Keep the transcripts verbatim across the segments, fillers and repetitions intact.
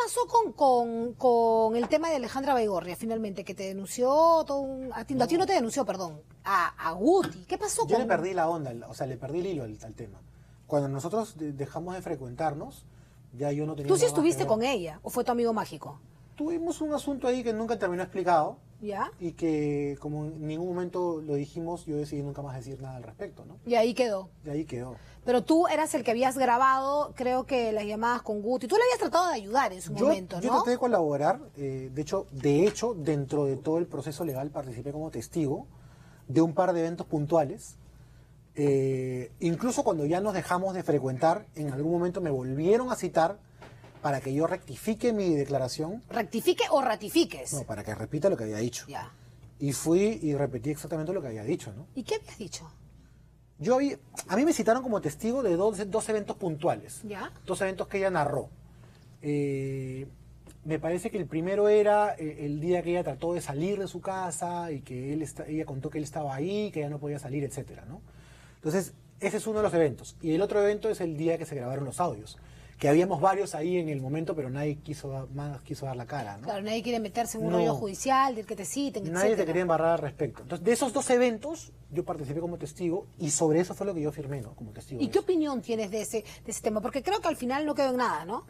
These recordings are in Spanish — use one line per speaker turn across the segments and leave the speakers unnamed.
pasó con, con, con el tema de Alejandra Baigorria, finalmente, que te denunció, todo un, a, ti, no. a ti no te denunció, perdón, a, a Guti? ¿Qué pasó
Yo
con...?
le perdí la onda, o sea, le perdí el hilo al, al tema. Cuando nosotros dejamos de frecuentarnos, ya yo no tenía...
¿Tú sí estuviste con ella o fue tu amigo mágico?
Tuvimos un asunto ahí que nunca terminó explicado.
¿Ya?
Y que como en ningún momento lo dijimos, yo decidí nunca más decir nada al respecto, ¿no?
Y ahí quedó.
Y ahí quedó.
Pero tú eras el que habías grabado, creo que las llamadas con Guti. Tú le habías tratado de ayudar en su
yo,
momento, ¿no?
Yo traté de colaborar. Eh, de hecho, de hecho, dentro de todo el proceso legal participé como testigo de un par de eventos puntuales. Eh, incluso cuando ya nos dejamos de frecuentar, en algún momento me volvieron a citar para que yo rectifique mi declaración.
¿Rectifique o ratifiques?
No, para que repita lo que había dicho.
Ya.
Y fui y repetí exactamente lo que había dicho, ¿no?
¿Y qué habías dicho?
Yo había, a mí me citaron como testigo de dos, dos eventos puntuales.
¿Ya?
Dos eventos que ella narró. Eh, me parece que el primero era eh, el día que ella trató de salir de su casa y que él está, ella contó que él estaba ahí, que ella no podía salir, etcétera, ¿no? Entonces, ese es uno de los eventos. Y el otro evento es el día que se grabaron los audios. Que habíamos varios ahí en el momento, pero nadie quiso dar, más quiso dar la cara, ¿no?
Claro, nadie quiere meterse en un
no.
rollo judicial, del que te citen,
Nadie
etcétera.
te quería embarrar al respecto. Entonces, de esos dos eventos, yo participé como testigo y sobre eso fue lo que yo firmé, ¿no? Como testigo.
¿Y qué opinión tienes de ese, de ese tema? Porque creo que al final no quedó en nada, ¿no?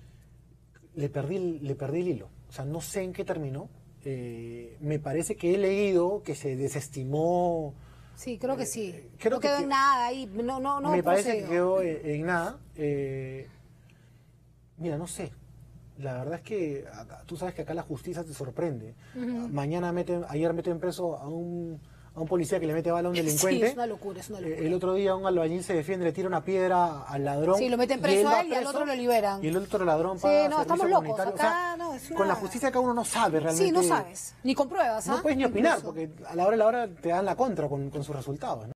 Le perdí, le perdí el hilo. O sea, no sé en qué terminó. Eh, me parece que he leído que se desestimó.
Sí, creo que sí.
Eh, creo
no quedó
que,
en nada ahí. No, no, no
me parece
procedió.
que quedó en, en nada. Eh, mira, no sé. La verdad es que acá, tú sabes que acá la justicia te sorprende. Uh-huh. Mañana meten, ayer meten preso a un, a un policía que le mete bala a un delincuente.
Sí, es una locura, es una locura.
El otro día un albañil se defiende, le tira una piedra al ladrón.
Sí, lo meten preso a él y al otro lo liberan.
Y el otro ladrón
sí,
paga
no, estamos locos. Acá,
o sea,
no, es una...
Con la justicia acá uno no sabe realmente.
Sí, no sabes. Ni con pruebas, ¿ah?
No puedes ni opinar, porque a la hora de la hora te dan la contra con, con sus resultados, ¿no?